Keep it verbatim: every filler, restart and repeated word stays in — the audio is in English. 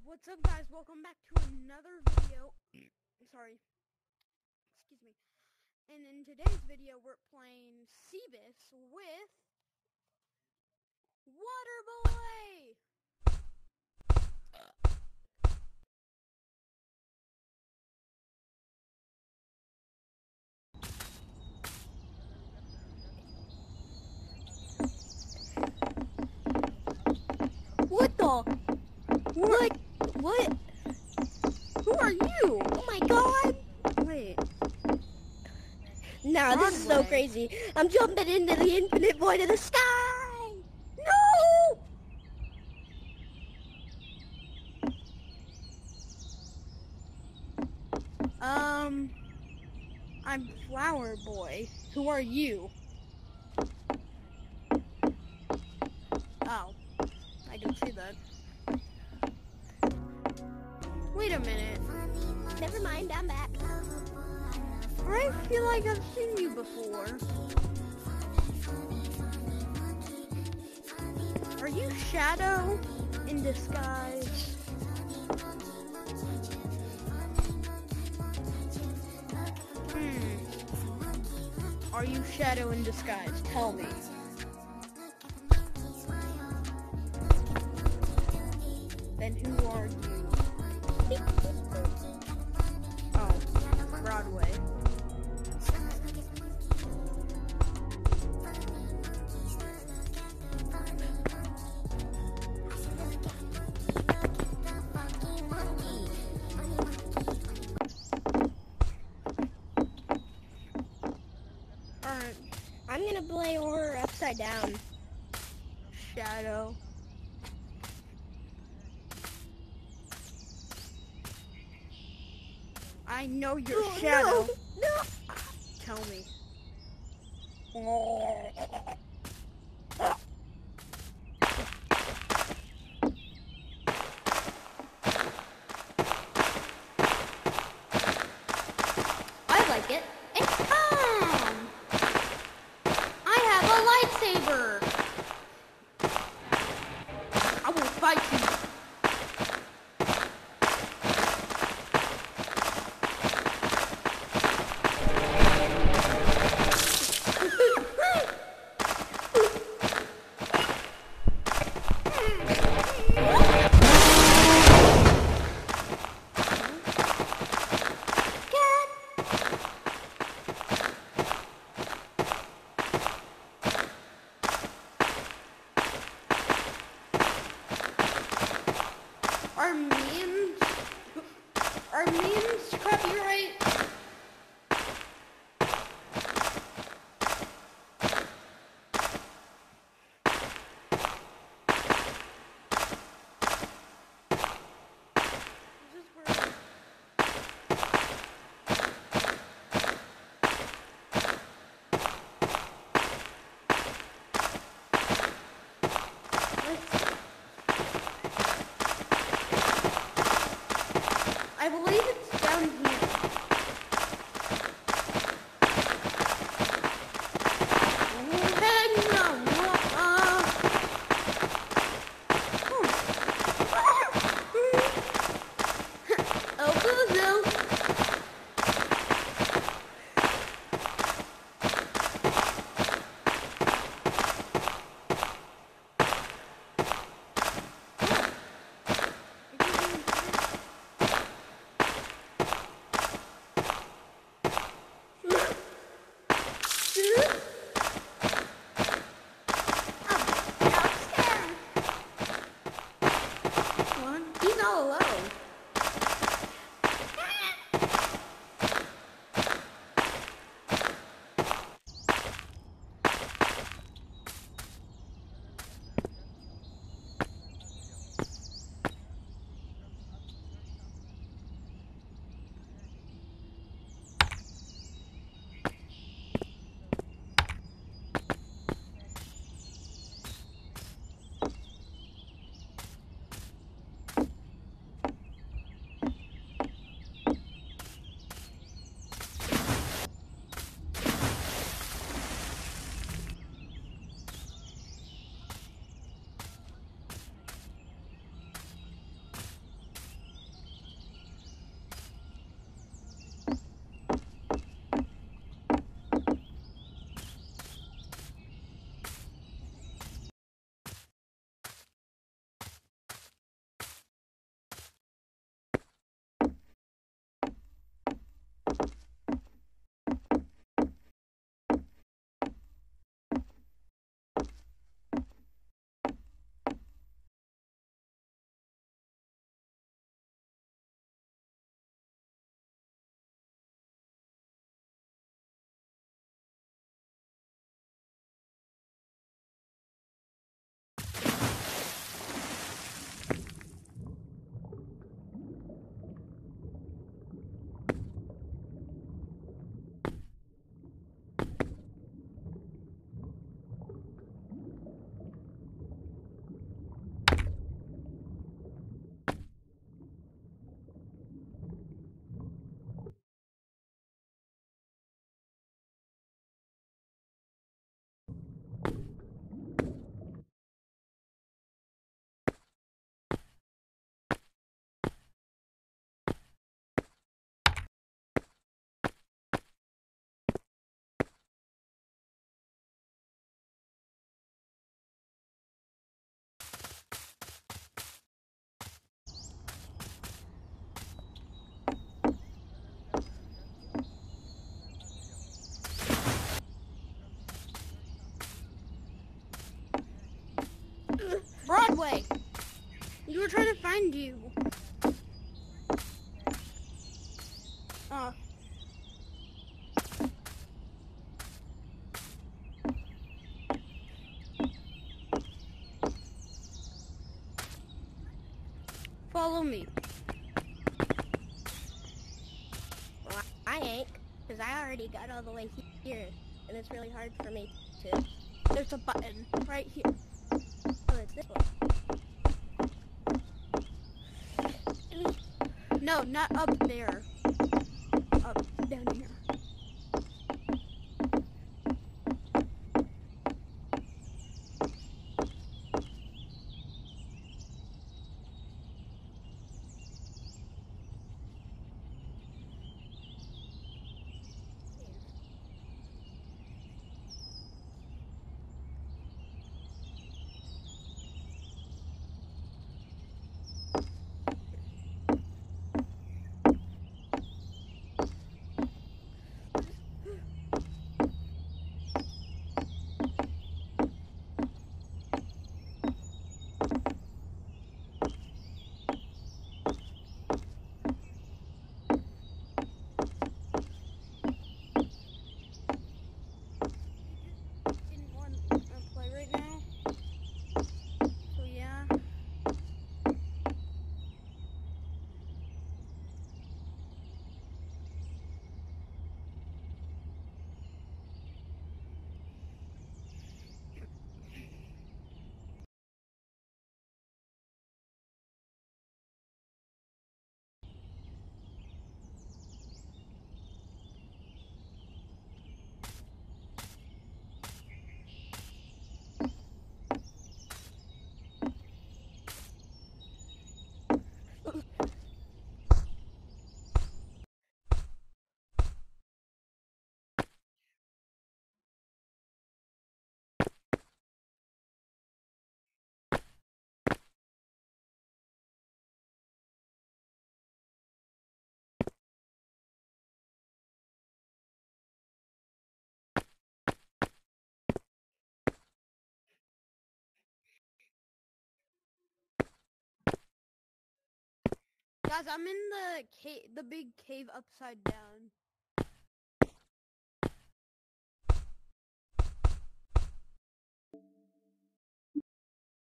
What's up, guys? Welcome back to another video. Sorry. Excuse me. And in today's video, we're playing Cebus with Waterboy! What the? What? What? Who are you? Oh my god! Wait. Nah, this is so Broadway. crazy. I'm jumping into the infinite void of the sky! No! Um, I'm Flower Boy. Who are you? Oh, I can see that. Wait a minute. Never mind, I'm back. I feel like I've seen you before. Are you Shadow in disguise? Hmm. Are you Shadow in disguise? Tell me. Then who are you? Oh, Broadway. Alright, I'm gonna play horror upside down. Shadow. I know you're Oh, Shadow. No! No! Tell me. I like it. It's time! I have a lightsaber. I will fight you. Are memes, are memes copyright? This is where- I believe it's down here. Heck no. Uh, oh, Boozle. He's all alone. trying to find you. Oh. Follow me. Well, I ain't, because I already got all the way here, and it's really hard for me to... There's a button right here. Oh, it's this one. No, not up there. Up, down here. Didn't want to play right now. So yeah. Guys, I'm in the cave, the big cave upside down.